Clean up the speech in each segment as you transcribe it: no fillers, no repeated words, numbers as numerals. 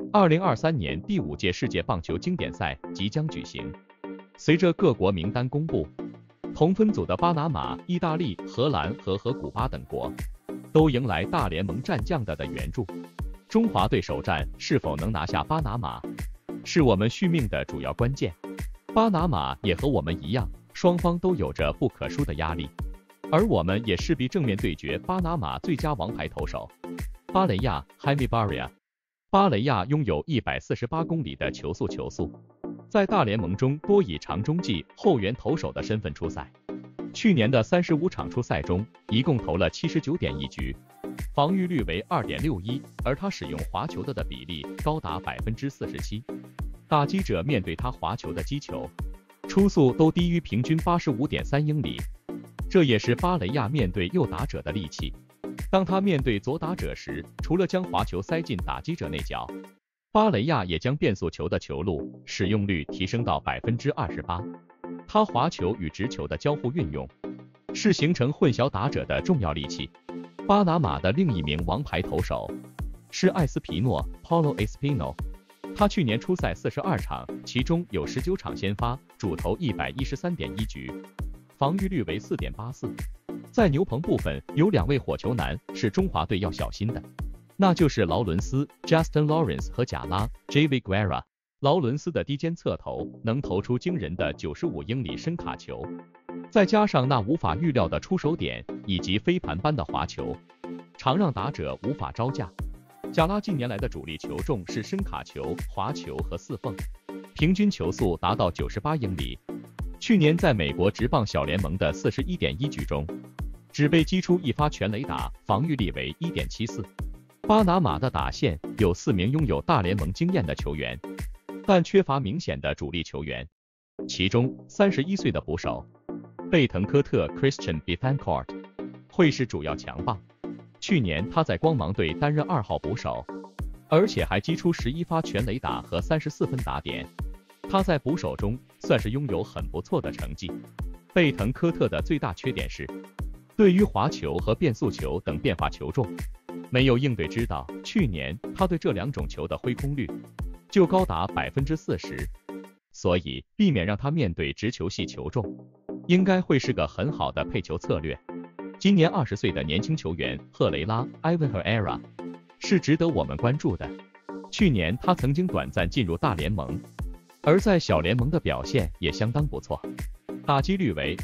2023年第5届世界棒球经典赛即将举行。随着各国名单公布，同分组的巴拿马、意大利、荷兰和古巴等国都迎来大联盟战将的援助。中华队首战是否能拿下巴拿马，是我们续命的主要关键。巴拿马也和我们一样，双方都有着不可输的压力，而我们也势必正面对决巴拿马最佳王牌投手巴雷亚 Jaime Barria。巴雷亚拥有148公里的球速，在大联盟中多以长中继后援投手的身份出赛。去年的35场出赛中，一共投了79.1局，防御率为 2.61， 而他使用滑球的比例高达 47%。打击者面对他滑球的击球初速都低于平均 85.3 英里，这也是巴雷亚面对右打者的利器。当他面对左打者时，除了将滑球塞进打击者内角，巴雷亚也将变速球的球路使用率提升到 28%。他滑球与直球的交互运用是形成混淆打者的重要利器。巴拿马的另一名王牌投手是艾斯皮诺 Paulo Espino， 他去年出赛42场，其中有19场先发，主投 113.1 局，防御率为 4.84。在牛棚部分，有2位火球男是中华队要小心的，那就是劳伦斯 Justin Lawrence 和贾拉 JV Guerra。劳伦斯的低肩侧投能投出惊人的95英里深卡球，再加上那无法预料的出手点以及飞盘般的滑球，常让打者无法招架。贾拉近年来的主力球种是深卡球、滑球和四缝，平均球速达到98英里。去年在美国职棒小联盟的41.1局中，只被击出1发全垒打，防御力为 1.74。巴拿马的打线有4名拥有大联盟经验的球员，但缺乏明显的主力球员。其中31岁的捕手贝滕科特 Christian Bethancourt 会是主要强棒。去年他在光芒队担任2号捕手，而且还击出11发全垒打和34分打点。他在捕手中算是拥有很不错的成绩。贝滕科特的最大缺点是对于滑球和变速球等变化球种没有应对之道。去年他对这2种球的挥空率就高达 40%， 所以避免让他面对直球系球种应该会是个很好的配球策略。今年20岁的年轻球员赫雷拉 Ivan Herrera 是值得我们关注的。去年他曾经短暂进入大联盟，而在小联盟的表现也相当不错，打击率为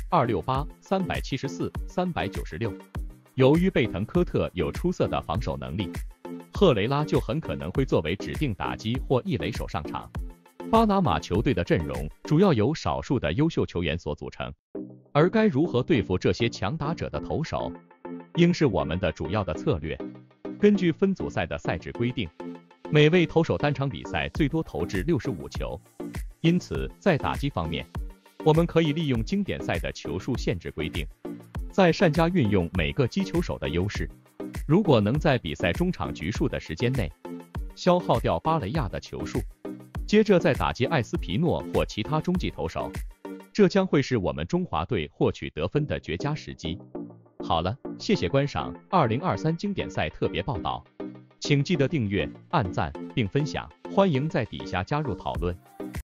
268、374、396。由于贝滕科特有出色的防守能力，赫雷拉就很可能会作为指定打击或一垒手上场。巴拿马球队的阵容主要由少数的优秀球员所组成，而该如何对付这些强打者的投手，应是我们的主要的策略。根据分组赛的赛制规定，每位投手单场比赛最多投掷65球，因此在打击方面，我们可以利用经典赛的球数限制规定，再善加运用每个击球手的优势。如果能在比赛中场局数的时间内消耗掉巴雷亚的球数，接着再打击艾斯皮诺或其他中继投手，这将会是我们中华队获取得分的绝佳时机。好了，谢谢观赏2023经典赛特别报道，请记得订阅、按赞并分享，欢迎在底下加入讨论。